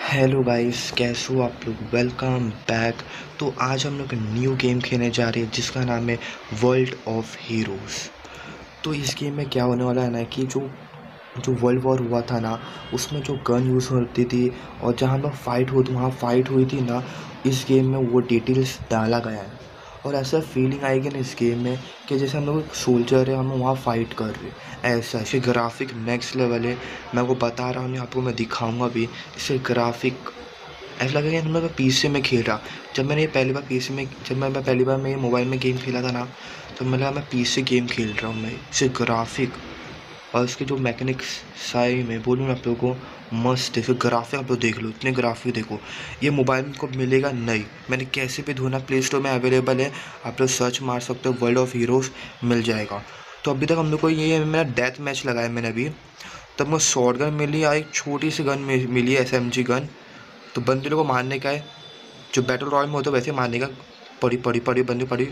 Hello guys, कैसे हो आप लोग। Welcome back. तो आज हम लोग न्यू गेम खेलने जा रहे हैं जिसका नाम है वर्ल्ड ऑफ हीरोज़। तो इस गेम में क्या होने वाला है ना कि जो जो वर्ल्ड वॉर हुआ था ना, उसमें जो गन यूज़ होती थी और जहाँ लोग फाइट होती वहाँ फाइट हुई थी ना, इस गेम में वो डिटेल्स डाला गया है। और ऐसा फीलिंग आएगी ना इस गेम में कि जैसे हम लोग सोल्जर है, हम वहाँ फाइट कर रहे हैं। ऐसा इसके ग्राफिक नेक्स्ट लेवल है। मैं आपको बता रहा हूँ, आपको मैं दिखाऊंगा भी। इससे ग्राफिक ऐसा लगेगा कि मैं पीसी में खेल रहा। जब मैं पहली बार मैं मोबाइल में गेम खेला था ना, तो मैं लगा मैं पीसी गेम खेल रहा हूँ। मैं इससे ग्राफिक और इसके जो मैकेनिक्स सारी मैं बोलूँ आप लोगों को मस्त है। फिर ग्राफिक आप लोग देख लो, इतने ग्राफिक देखो। ये मोबाइल में को मिलेगा नहीं, मैंने कैसे भी ढूंढा, प्ले स्टोर में अवेलेबल है। आप लोग सर्च मार सकते हो, वर्ल्ड ऑफ हीरोज़ मिल जाएगा। तो अभी तक हम लोग को ये मेरा डेथ मैच लगाया मैंने अभी। तब मुझे शॉर्ट गन मिली और एक छोटी सी गन मिली है, SMG गन। तो बंदे को मारने का है, जो बैटल रॉयल में होता है वैसे मारने का। पड़ी पड़ी पड़ी बंदे पड़ी,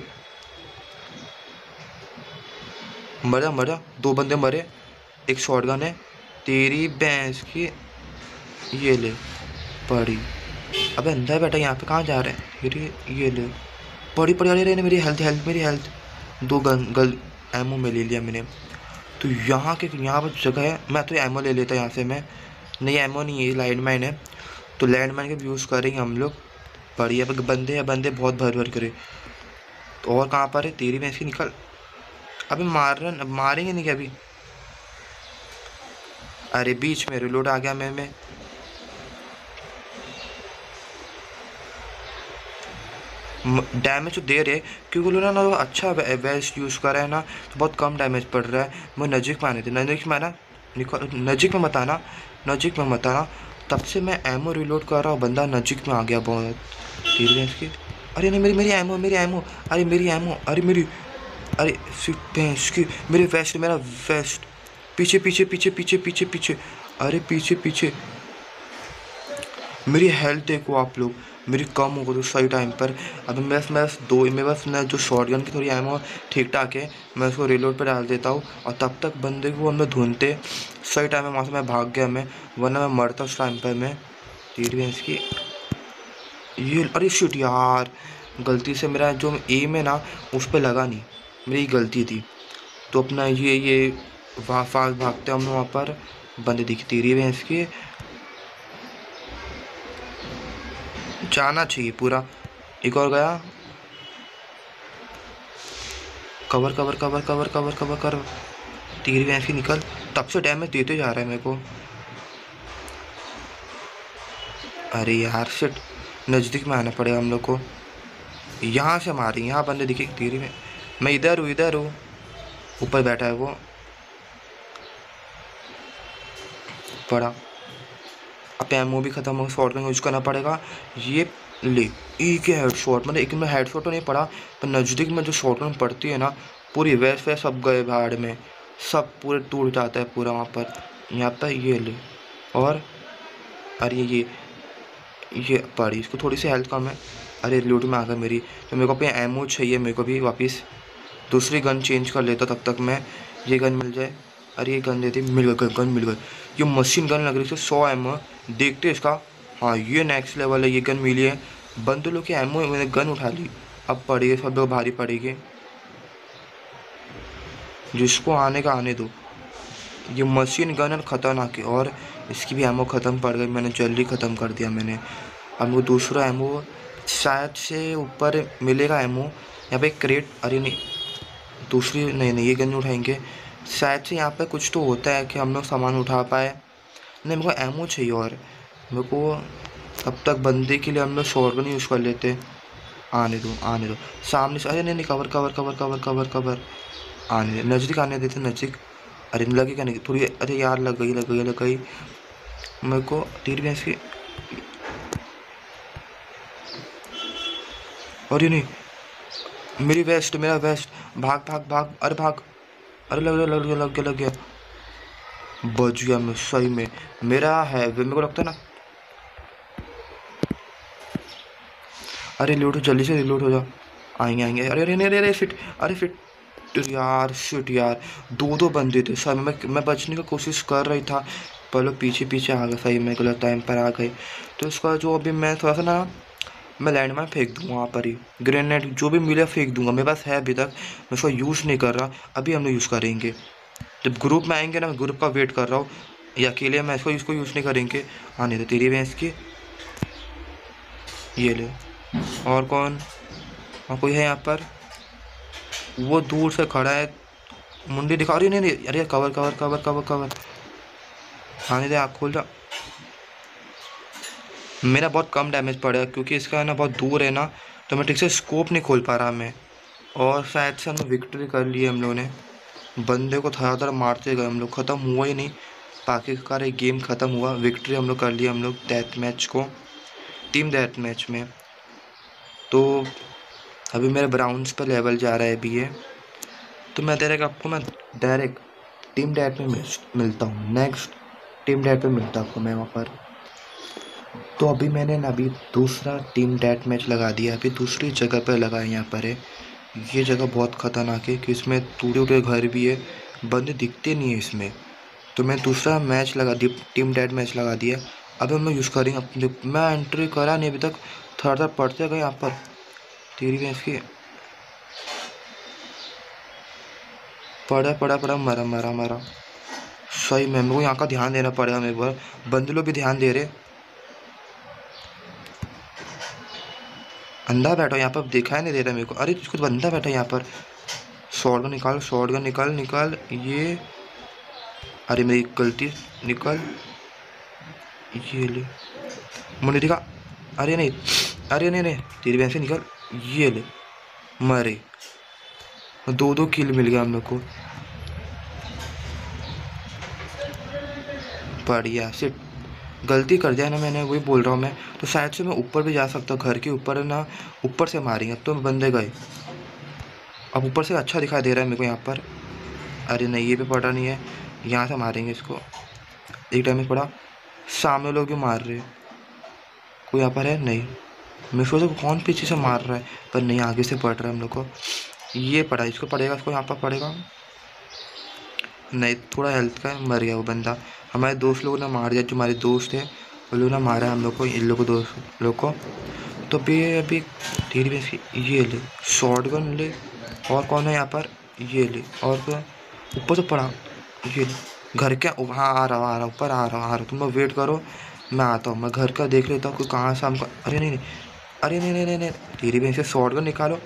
मरा मरा, 2 बंदे मरे। एक शॉर्ट गन है, तेरी भैंस की। ये ले पड़ी। अबे अंदर बैठा, यहाँ पे कहाँ जा रहे हैं। ये ले पड़ी पड़ी। अरे मेरी हेल्थ हेल्थ मेरी हेल्थ। 2 गन गल एमओ में ले लिया मैंने। तो यहाँ पर जगह है, मैं तो एमओ ले लेता यहाँ से मैं। नहीं एमओ नहीं है, लैंड माइन है। तो लैंड माइन का यूज़ करेंगे हम लोग। बढ़िया बंदे बहुत भर भर करे। तो और कहाँ पर है तेरी भैंस की, निकल। अभी मारेंगे नहीं क्या अभी। अरे बीच में रिलोड आ गया मैं डैमेज तो दे रहे क्योंकि लोग ना अच्छा वेस्ट यूज़ कर रहा है ना, तो बहुत कम डैमेज पड़ रहा है। मैं नज़दीक में आने थे, नज़दीक में आना, नज़दीक में मत आना, नज़दीक में मत आना। तब से मैं एमओ रिलोड कर रहा हूँ, बंदा नज़दीक में आ गया बहुत। तीर भैंस की। अरे नहीं मेरी मेरी एमओ। अरे मेरी एमओ, अरे भैंस की। मेरा वेस्ट। पीछे पीछे पीछे पीछे पीछे पीछे। अरे पीछे पीछे। मेरी हेल्थ देखो आप लोग, मेरी कम हो गई तो सही टाइम पर। अभी मेरे पास ना जो शॉटगन की थोड़ी एमो ठीक ठाक है, मैं उसको रिलोड पे डाल देता हूँ। और तब तक बंदे को हम लोग ढूंढते। सही टाइम में वहाँ से मैं भाग गया मैं, वरना मैं मरता उस टाइम पर मैं। तीर भैंस की। ये अरे शिट यार, गलती से मेरा जो एम है ना उस पर लगा नहीं, मेरी गलती थी। तो अपना ये वहाँ फास्ट भागते हम वहाँ पर। बंदे दिखती रही भैंस की। जाना चाहिए पूरा। एक और गया। Cover cover cover cover cover cover कर। तीर भैंस की निकल। तब से डैमेज देते जा रहा है मेरे को। अरे यार शिट, नज़दीक में आना पड़ेगा हम लोग को। यहाँ से मारी, यहाँ बंदे दिखे तीर में। मैं इधर हूँ। ऊपर बैठा है वो। पड़ा। अब एमओ भी खत्म हो, शॉट गन यूज करना पड़ेगा। ये ले, एक हेड शॉट, मतलब एक में हेड शॉट तो नहीं पड़ा, पर नज़दीक में जो शॉट गन पड़ती है ना, पूरी वैस वैस सब गए भाड़ में। सब पूरे टूट जाता है पूरा वहाँ पर। यहाँ पर ये ले। और अरे ये पड़ी, इसको थोड़ी सी हेल्थ कम है। अरे लूट में आ गया मेरी। तो मेरे को अपने एमओ चाहिए, मेरे को भी वापस दूसरी गन चेंज कर लेता तब तक मैं। ये गन मिल जाए। अरे ये गन देती, मिल गई गन मिल गई। ये मशीन गन लग रही थी, 100 एमओ। देखते इसका। हाँ ये नेक्स्ट लेवल है, ये गन मिली है। बंदे लोग की एमओ मैंने गन उठा ली। अब पड़ेगी सब लोग भारी पड़ेगी। जिसको आने का आने दो। ये मशीन गन खतरनाक है, और इसकी भी एमओ ख़त्म पड़ गई, मैंने जल्दी ख़त्म कर दिया मैंने। अब वो दूसरा एमओ शायद से ऊपर मिलेगा एमओ। यहाँ पे क्रेट, अरे नहीं दूसरी नहीं ये गन नहीं उठाएंगे। शायद से यहाँ पे कुछ तो होता है कि हम लोग सामान उठा पाए। नहीं मेरे को एमओ चाहिए, और मेरे को तब तक बंदे के लिए हम लोग शॉटगन यूज़ कर लेते। आने दो सामने से। अरे नहीं cover cover cover cover cover cover. आने नज़दीक आने देते, नज़दीक। अरे लगेगा नहीं थोड़ी। अरे यार लग गई मेरे को तीर भैंस की। अरे नहीं मेरा वेस्ट। भाग भाग भाग, अरे भाग। अरे लग गया। बच गया मैं सही में। मेरा है मेरे को लगता है ना। अरे लूट जल्दी से रिलोड हो जा। आएंगे। अरे फिट। अरे फिट यार, शिट यार। 2 बंदे थे सब। मैं बचने की कोशिश कर रही था, पर लोग पीछे पीछे आ गए, सही में गलत टाइम पर आ गए। तो इसका जो अभी मैं थोड़ा सा ना, मैं लैंडमाइन फेंक दूँगा वहाँ पर ही, ग्रेनेड जो भी मिले फेंक दूँगा, मेरे पास है अभी तक, मैं उसका यूज़ नहीं कर रहा, अभी हम लोग यूज़ करेंगे। जब ग्रुप में आएंगे ना, मैं ग्रुप का वेट कर रहा हूँ, या अकेले मैं इसको यूज़ नहीं करेंगे। हाँ नहीं तो तेरी भैंस की, ये ले। और कौन, हाँ कोई है यहाँ पर, वो दूर से खड़ा है, मुंडी दिखा रही, नहीं अरे cover cover cover cover cover. हाँ नहीं दे, आप खोल जा। मेरा बहुत कम डैमेज पड़ेगा क्योंकि इसका है ना बहुत दूर है ना, तो मैं ठीक से स्कोप नहीं खोल पा रहा मैं। और शायद से हमने विक्ट्री कर ली है हम लोगों ने, बंदे को थोड़ा मारते गए हम लोग, ख़त्म हुआ ही नहीं, आखिरकार एक गेम ख़त्म हुआ, विक्ट्री हम लोग कर लिया हम लोग डेथ मैच को, टीम डेथ मैच में। तो अभी मेरे ब्राउन्स पर लेवल जा रहा है अभी ये, तो मैं आपको मैं डायरेक्ट टीम डेथ में मिलता हूँ, नेक्स्ट टीम डेथ में मिलता हूँ आपको मैं वहाँ पर। तो अभी मैंने ना अभी दूसरा टीम डेथ मैच लगा दिया, अभी दूसरी जगह पर लगा है, यहाँ पर है, ये जगह बहुत ख़तरनाक है कि इसमें टूटे टूटे घर भी है, बंदे दिखते नहीं है इसमें। तो मैं दूसरा मैच लगा दिया, टीम डेथ मैच लगा दिया। अब हम यूज़ करेंगे अपने, मैं एंट्री करा नहीं अभी तक, थोड़ा पढ़ते गए यहाँ पर, तेरी भैंस की, पड़ा मरा मरा मरा। सही में मेरे को यहाँ का ध्यान देना पड़ेगा मेरे पर, बंदे लोग भी ध्यान दे रहे। अंधा बैठा यहाँ पर, दिखाई नहीं दे रहा मेरे को, अरे कुछ बंदा बैठा यहाँ पर। शॉटगन निकाल, शॉटगन निकाल निकाल, ये अरे मेरी गलती, निकाल, ये ले मुझे दिखा, अरे नहीं नहीं तेरी बहन से निकाल, ये ले, मरे, 2 किल मिल गया हम लोग को, बढ़िया। सिट गलती कर दिया ना मैंने, वही बोल रहा हूँ मैं। तो शायद से मैं ऊपर भी जा सकता हूँ, घर के ऊपर है ना, ऊपर से मारेंगे। अब तो बंदे गए, अब ऊपर से अच्छा दिखाई दे रहा है मेरे को यहाँ पर। अरे नहीं ये भी पड़ा नहीं है, यहाँ से मारेंगे इसको, एक डैमेज पड़ा, सामने लोग भी मार रहे, कोई यहाँ पर है नहीं, मैं सोचा कौन पीछे से मार रहा है, पर नहीं आगे से पड़ रहा है हम लोग को। ये पड़ा, इसको पड़ेगा, इसको यहाँ पर पड़ेगा, नहीं थोड़ा हेल्थ का, मर गया वो बंदा। हमारे दोस्त लोगों ने मार दिया, जो हमारे दोस्त थे वो लोगों ने मारा हम लोग को, इन लोगों को, दोस्त लोग को। तो अभी धीरे धीरे ये ले, शॉटगन ले, और कौन है यहाँ पर, ये ले, और ऊपर से पड़ा, ये घर क्या, हाँ आ रहा ऊपर आ रहा, तुम लोग वेट करो, मैं आता हूँ, मैं घर का देख लेता हूँ कोई कहाँ से हमको। अरे नहीं अरे नहीं धीरे धीरे से शॉटगन निकालो,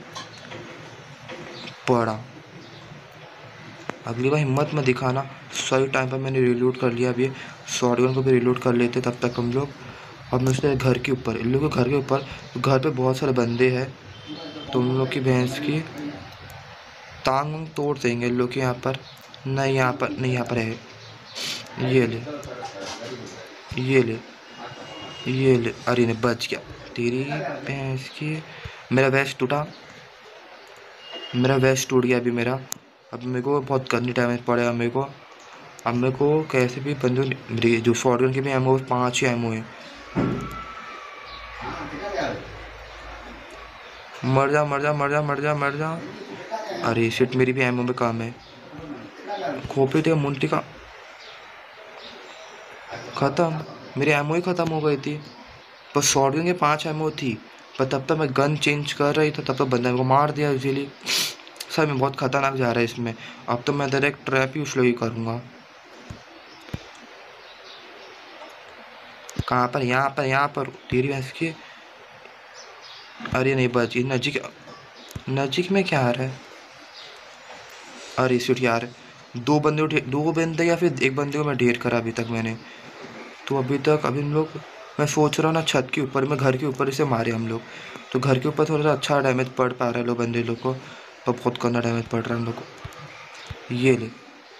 पड़ा। अगली बार हिम्मत में दिखाना। सही टाइम पर मैंने रिलोड कर लिया, अभी शॉटगन को भी रिलोड कर लेते तब तक हम लोग। अब मैं उसने घर के ऊपर, इन लोगों के घर के ऊपर, घर पे बहुत सारे बंदे हैं, तो उन लोग की भैंस की टांग हम तोड़ देंगे इन लोग के। यहाँ पर नहीं, यहाँ पर नहीं, यहाँ पर है, ये ले ये ले ये ले, अरे ने बच गया, तेरी भैंस की, मेरा वेस्ट टूटा, मेरा वेस्ट टूट गया अभी मेरा। अब मेरे को बहुत गंदी डैमेज पड़ेगा मेरे को, अब मेरे को कैसे भी बंदूक, जो शॉटगन के भी एमओ 5 ही एमओ है, मर जा मर जा मर जा मर जा मर जा। अरे शिट, मेरी भी एमओ में काम है, खोपड़ी थे मुंटी का, ख़त्म, मेरी एमओ ही ख़त्म हो गई थी, पर शॉटगन के 5 एमओ थी, पर तब तक मैं गन चेंज कर रही था, तब तक बंदा मेरे को मार दिया इजीली। सर मैं बहुत ख़तरनाक जा रहा है इसमें, अब तो मैं डायरेक्ट ट्रैप ही उसलो ही करूँगा। कहाँ पर, यहाँ पर तेरी भैंस की, अरे नहीं बची, नजीक में क्या आ रहा है, अरे सीट यार, 2 बंदे या फिर 1 बंदे को मैं ढेर करा अभी तक मैंने। तो अभी हम लोग, मैं सोच रहा हूँ ना छत के ऊपर, मैं घर के ऊपर से मारे हम लोग, तो घर के ऊपर थोड़ा सा अच्छा डैमेज पड़ पा रहा है लोग, बंदे लोग को, तो बहुत गंदा डैमेज पड़ रहा है हम लोग को। ये ले,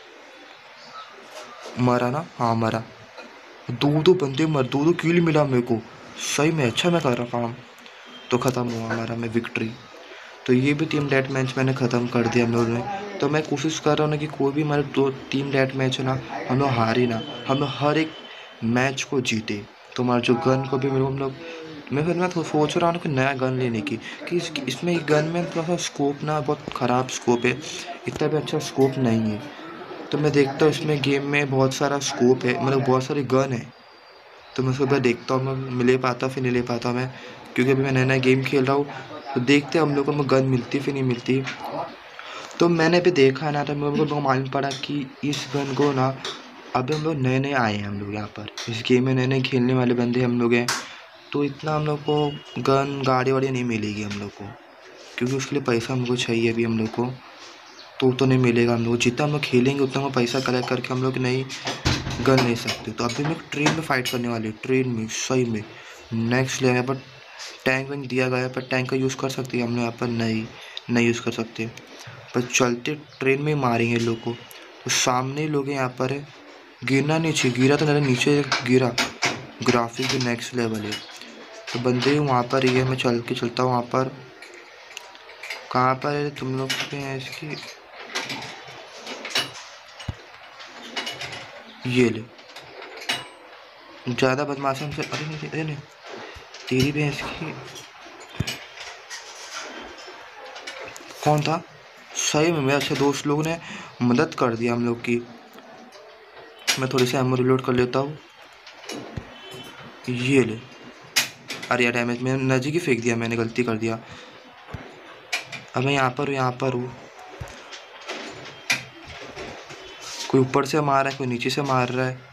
मरा ना, हाँ मरा, 2 बंदे मर, 2 किल मिला मेरे को, सही में अच्छा मैं कर रहा काम। तो ख़त्म हुआ हमारा में विक्ट्री। तो ये भी टीम डेथ मैच मैंने ख़त्म कर दिया हम लोगों ने। तो मैं कोशिश कर रहा हूँ ना कि कोई भी हमारे 2 टीम डेथ मैच है ना, हम लोग हारे ना, हम लोग हर एक मैच को जीते। तो हमारे जो गन को भी हम लोग, मैं सोच रहा हूँ कि नया गन लेने की, कि इसमें गन में थोड़ा सा स्कोप ना बहुत ख़राब स्कोप है, इतना भी अच्छा स्कोप नहीं है। तो मैं देखता हूँ इसमें गेम में बहुत सारा स्कोप है, मतलब बहुत सारी गन है। तो मैं उसके बाद देखता हूँ मैं ले पाता फिर नहीं ले पाता मैं, क्योंकि अभी मैं नया नया गेम खेल रहा हूँ। तो देखते हैं हम लोग को गन मिलती फिर नहीं मिलती। तो मैंने भी देखा ना, तो मेरे को मालूम पड़ा कि इस गन को ना अभी हम लोग नए नए आए हैं, हम लोग यहाँ पर इस गेम में नए नए खेलने वाले बंदे हम लोग हैं। तो इतना हम लोग को गन गाड़ी वाड़ी नहीं मिलेगी हम लोग को, क्योंकि उसके लिए पैसा हमको चाहिए अभी हम लोग को। तो नहीं मिलेगा हम लोग, जितना हम लोग खेलेंगे उतना हम पैसा कलेक्ट करके हम लोग नई गन ले सकते। तो अभी हम लोग ट्रेन में फ़ाइट करने वाले, ट्रेन में सही में नेक्स्ट लेवल। यहाँ पर टैंक वैंक दिया गया है, पर टैंक का यूज़ कर सकते हैं हम लोग, यहाँ पर नहीं यूज़ कर सकते, पर चलते ट्रेन में ही मारेंगे लोग को। तो सामने लोग यहाँ पर है, गिरना नहीं चाहिए, गिरा तो मेरे नीचे गिरा। ग्राफिक भी नेक्स्ट लेवल है। तो बंदे वहाँ पर ही है, मैं चलता हूँ वहाँ पर। कहाँ पर है तुम लोग पे हैं इसकी, ये ले ज़्यादा बदमाश हमसे। अरे नहीं अरे नहीं, तेरी भैंस की कौन था? सही में मेरे अच्छे दोस्त लोग ने मदद कर दिया हम लोग की। मैं थोड़ी सी एमो रिलोड कर लेता हूँ, ये ले। अरे यार डैमेज मैंने नज़दीक ही फेंक दिया, मैंने गलती कर दिया। अब मैं यहाँ पर हूँ। कोई ऊपर से मार रहा है, कोई नीचे से मार रहा है।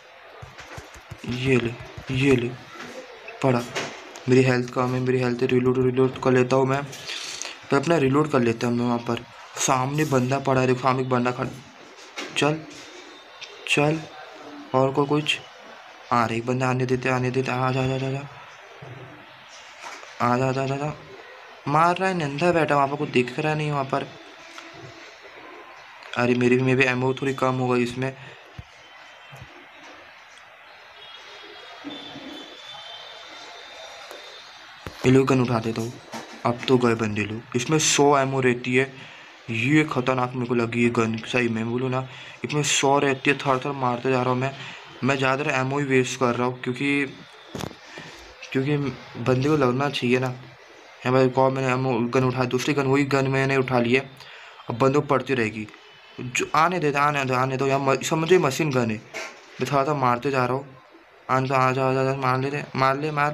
ये ले पड़ा। मेरी हेल्थ कम है, मेरी हेल्थ रिलोड कर लेता हूँ मैं। तो अपना रिलोड कर लेते हैं हम वहाँ पर। सामने बंदा पड़ा है, देखो सामने एक बंदा खड़ा। चल और को कुछ आ रही, बंदा आने देते आ जा आ जा। मार रहा है, नंदा बैठा वहाँ पर, कुछ दिख रहा नहीं वहाँ पर। अरे मेरी भी एमओ थोड़ी कम हो गई इसमें। ये लोग गन उठा देता हूँ। अब तो गए बंदे लोग। इसमें 100 एमओ रहती है, ये खतरनाक मेरे को लगी ये गन, सही में बोलूँ ना। इसमें 100 रहती है, थर मारते जा रहा हूँ मैं ज़्यादातर एमओ ही वेस्ट कर रहा हूँ, क्योंकि बंदे को लगना चाहिए ना। है भाई, कौन मैंने एमओ गन उठा, दूसरी गन वही गन मैंने उठा ली है। अब बंदों पड़ती रहेगी, जो आने दो यार, समझे मशीन गन है। मैं थोड़ा मारते जा रहा हूँ। आने तो आ जा, मार।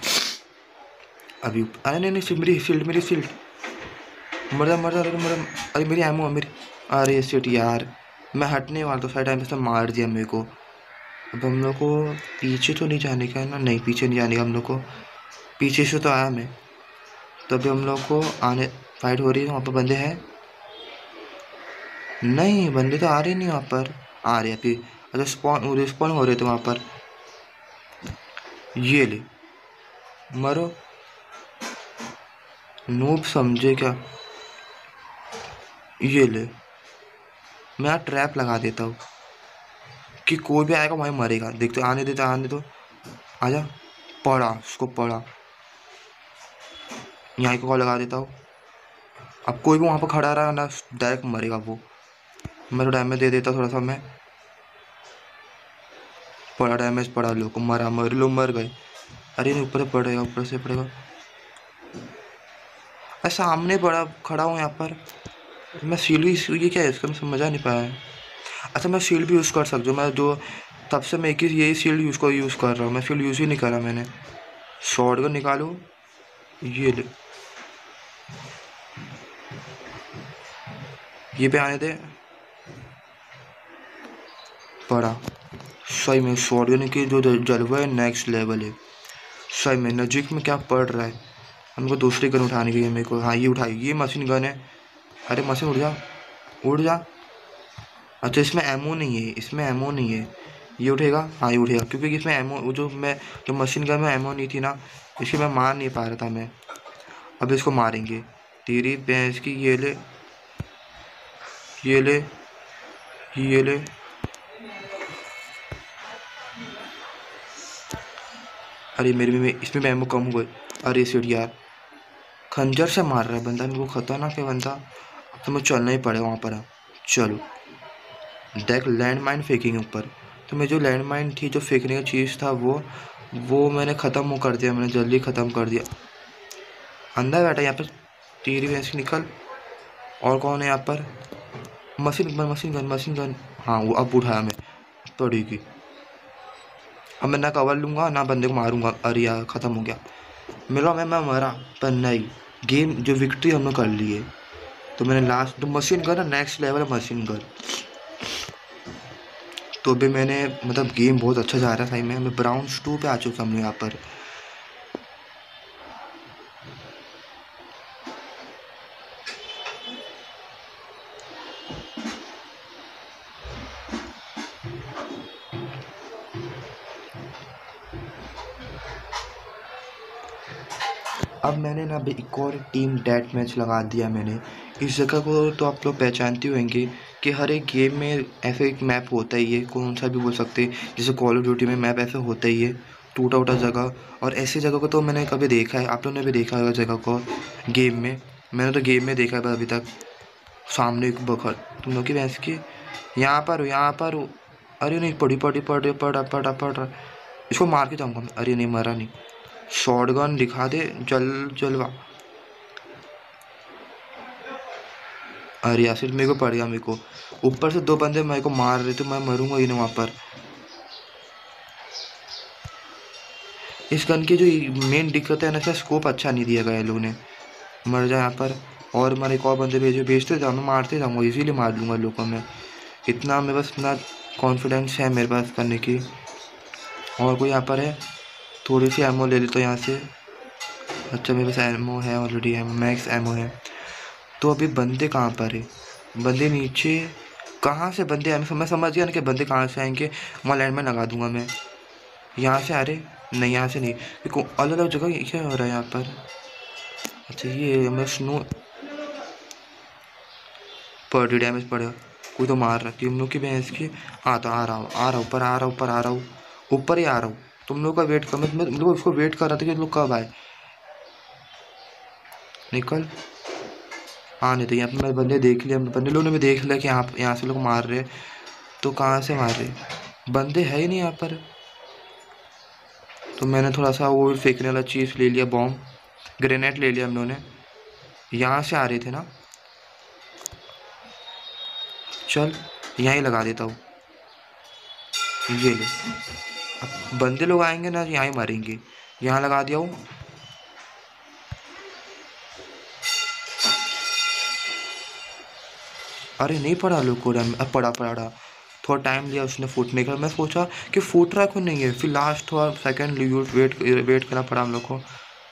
अभी अरे नहीं, मेरी शील्ड मर जा। अरे मेरी एमो मेरी, अरे शिट यार, मैं हटने वाला था साइड टाइम से मार दिया मेरे को। अब हम लोग को पीछे तो नहीं जाने का है ना, नहीं पीछे नहीं जाने का हम लोग को, पीछे से तो आया मैं। तो अभी हम लोग को आने फाइट हो रही है, वहाँ पर बंदे हैं नहीं, बंदे तो आ रहे नहीं वहाँ पर, आ रहे अभी। अच्छा रिस्पॉन हो रहे थे वहाँ पर। ये ले मरो, नूब समझे क्या। ये ले, मैं यहाँ ट्रैप लगा देता हूँ कि कोई भी आएगा वहीं मरेगा। देखते आने दो आजा। पड़ा उसको, पड़ा। यहाँ को लगा देता हूँ। अब कोई भी वहाँ पर खड़ा रहा ना, डायरेक्ट मरेगा वो। मैं तो डैमेज दे देता थोड़ा सा मैं। पड़ा डैमेज पड़ा, लोग मर गए। अरे नहीं, ऊपर से पड़ेगा। अरे सामने बड़ा खड़ा हूँ यहाँ पर मैं। ये क्या है इसका, मैं समझ नहीं पाया है। अच्छा मैं शील्ड भी यूज़ कर सकता हूँ, मैं जो तब से मैं एक ही यही शील्ड यूज़ कर रहा हूँ। मैं शील्ड यूज़ ही नहीं करा मैंने। शॉर्ट गन निकालूँ, ये पे आने दे। पड़ा सही में, शॉर्ट गन की जो जलवा है नेक्स्ट लेवल है सही में। नज़दीक में क्या पड़ रहा है, हमको दूसरी गन उठानी गई है मेरे को। हाँ ये उठाई, ये मशीन गन है। अरे मशीन उड़ जा। अच्छा इसमें एमओ नहीं है, ये उठेगा। हाँ ये उठेगा, क्योंकि इसमें एमओ जो मशीन गन में एमओ नहीं थी ना, इसलिए मैं मार नहीं पा रहा था मैं। अब इसको मारेंगे, तेरी भैंस की। ये ले। अरे मेरे में इसमें एमओ कम हो गई। अरे सीट यार, खंजर से मार रहा है बंदा मेरे को, खतरनाक है बंदा। अब तो मैं चलना ही पड़ेगा वहाँ पर। चलो देख, लैंड माइन फेंकेंगे ऊपर। तो मैं जो लैंड माइन थी, जो फेंकने का चीज़ था, वो मैंने ख़त्म कर दिया, मैंने जल्दी ख़त्म कर दिया। अंदर बैठा यहाँ पर, तेरी भैंस निकल। और कौन है यहाँ पर? Machine gun. हाँ वो अब उठाया मैं तोड़ेगी। अब मैं ना कवर लूँगा ना बंदे को मारूंगा। अरे यार ख़त्म हो गया। मिला मैं मरा पर नहीं। गेम जो विक्ट्री हमने कर ली है। तो मैंने लास्ट तो machine gun next level machine gun. तो अभी मैंने मतलब गेम बहुत अच्छा जा रहा था सही में। मैं ब्राउन्स 2 पे आ चुका हूँ यहाँ पर। अब मैंने ना अभी एक और टीम डेथ मैच लगा दिया मैंने। इस जगह को तो आप लोग पहचानते होंगे कि हर एक गेम में ऐसे एक मैप होता ही है, कौन सा भी बोल सकते हैं। जैसे कॉल ऑफ ड्यूटी में मैप ऐसे होता ही है, टूटा उटा जगह। और ऐसी जगह को तो मैंने कभी देखा है, आप लोगों ने भी देखा होगा जगह को गेम में। मैंने तो गेम में देखा है अभी तक। सामने एक बखर तुम लोग की भैंस की यहाँ पर हो। अरे नहीं पड़ा। इसको मार के जाऊँगा मैं। अरे नहीं मरा नहीं। शॉटगन दिखा दे जलवा। अरे यार मेरे को पड़ गया। मेरे को ऊपर से 2 बंदे मेरे को मार रहे थे, मैं मरूंगा ही ना वहाँ पर। इस गन की जो मेन दिक्कत है ना, इसका स्कोप अच्छा नहीं दिया गया है लोगों ने। मर जाए यहाँ पर। और मैंने एक और बंदे भेजते जाऊँ, मारते जाऊँगा, इजीली मार लूँगा लोगों को मैं। इतना मेरे पास इतना कॉन्फिडेंस है मेरे पास करने की। और कोई यहाँ पर है? थोड़ी सी एमओ ले लेता हूँ यहाँ से। अच्छा मेरे पास एमओ है ऑलरेडी, एमओ मैक्स एमओ है। तो अभी बंदे कहाँ पर है? बंदे नीचे कहाँ से बंदे आए? मैं समझ गया ना कि बंदे कहाँ से आएंगे। वहाँ लैंड में लगा दूंगा मैं। यहाँ से आ रहे? नहीं यहाँ से नहीं। देखो अलग अलग जगह क्या हो रहा है यहाँ पर। अच्छा ये मैं स्नो पर डैमेज पड़ा। कोई तो मार रहा तुम लोग की भैंस की। हाँ तो आ रहा हूँ ऊपर आ रहा हूँ ऊपर ही आ रहा हूँ। तुम लोग का वेट कर, मैं तुम लोग उसको वेट कर रहा था कि लोग कब आए। निकल। हाँ नहीं तो यहाँ पे मैं बंदे देख लिया, बंदे लोगों ने भी देख लिया कि यहाँ से लोग मार रहे। तो कहाँ से मार रहे? बंदे है ही नहीं यहाँ पर। तो मैंने थोड़ा सा वो फेंकने वाला चीज़ ले लिया, बॉम्ब ग्रेनेड ले लिया हम लोगों ने। यहाँ से आ रहे थे ना। चल यहाँ ही लगा देता हूँ। ये ले। अब बंदे लोग आएंगे ना यहाँ ही मारेंगे। यहाँ लगा दिया हूँ। अरे नहीं पड़ा लोग को। अब पड़ा। थोड़ा टाइम लिया उसने फूटने का। मैं सोचा कि फूट रहा क्यों नहीं है, फिर लास्ट थोड़ा सेकेंड वेट करना पड़ा हम लोग को।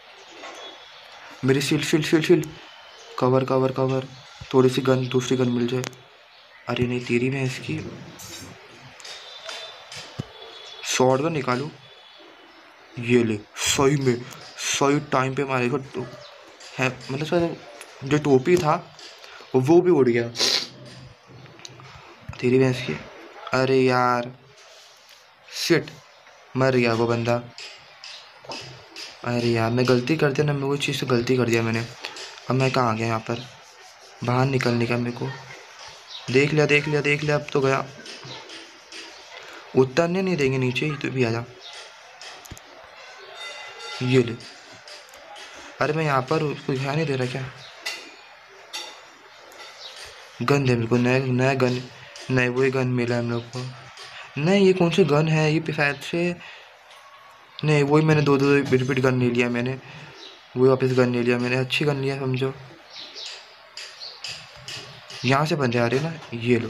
मेरी शील्ड कवर। थोड़ी सी गन, दूसरी गन मिल जाए। अरे नहीं तेरी मैं इसकी शॉर्ट गन निकालूँ। ये ले। सही में सही टाइम पे मारेगा तो है। मतलब सर जो टोपी था वो भी उड़ गया तेरी भैंस की। अरे यार शिट, मर गया वो बंदा। अरे यार मैं गलती कर दिया ना, मैं वो चीज़ से गलती कर दिया मैंने। अब मैं कहाँ आ गया यहाँ पर? बाहर निकलने का मेरे को। देख लिया अब तो गया। उतरने नहीं देंगे नीचे ही, तो भी आ जा। ये ले। अरे मैं यहाँ पर उसको ध्यान नहीं दे रहा क्या? गन दे मेरे को, नया गन। नहीं वही गन मिला हम लोग को। नहीं ये कौन सी गन है? ये शायद से नहीं, वही मैंने दो रिपीट गन ले लिया मैंने। वही वापस गन ले लिया मैंने, अच्छी गन लिया समझो। यहाँ से बंदे आ रहे ना। ये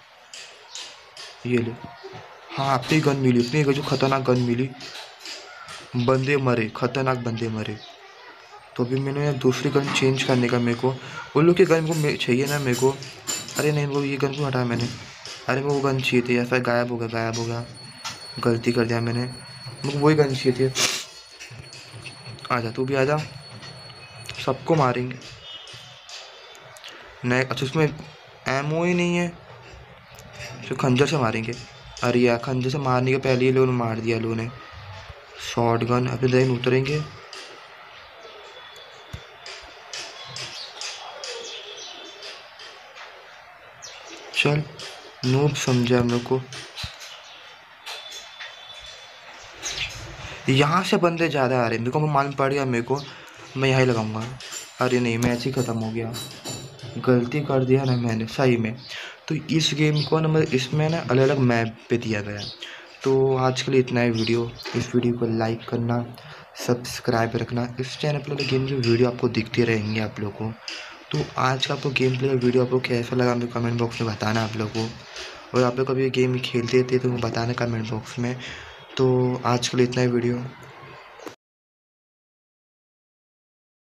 लो। हाँ अपनी गन मिली, अपनी जो खतरनाक गन मिली। बंदे मरे, खतरनाक बंदे मरे। तो अभी मैंने दूसरी गन चेंज करने का मेरे को। उन लोग की गन को चाहिए ना मेरे को। अरे नहीं वो ये गन को हटाया मैंने। अरे मैं वो गन चाहिए थी, ऐसा गायब हो गया। गलती कर दिया मैंने, मुझे वही गन चाहिए थी। आजा तू भी आजा, सबको मारेंगे। नहीं अच्छा उसमें एमओ ही नहीं है, तो खंजर से मारेंगे। अरे यार खंजर से मारने के पहले ही लोगों ने मार दिया लोगों ने। शॉर्ट गन अपने दिन उतरेंगे। चल नूब समझा हम लोग को। यहाँ से बंदे ज़्यादा आ रहे हैं, मेरे को मालूम पड़ गया मेरे को। मैं यहाँ ही लगाऊंगा। अरे नहीं मैच ही ख़त्म हो गया। गलती कर दिया ना मैंने सही में। तो इस गेम को ना मतलब इसमें ना अलग अलग मैप पे दिया गया है। तो आज के लिए इतना ही वीडियो। इस वीडियो को लाइक करना, सब्सक्राइब रखना। इस चैनल पर गेम की वीडियो आपको दिखती रहेंगी आप लोगों को। तो आज का आपको गेम प्ले का वीडियो आपको कैसा लगा मुझे कमेंट बॉक्स में बताना आप लोगों को। और आप लोग कभी गेम खेलते थे तो बताना कमेंट बॉक्स में। तो आज के लिए इतना ही वीडियो।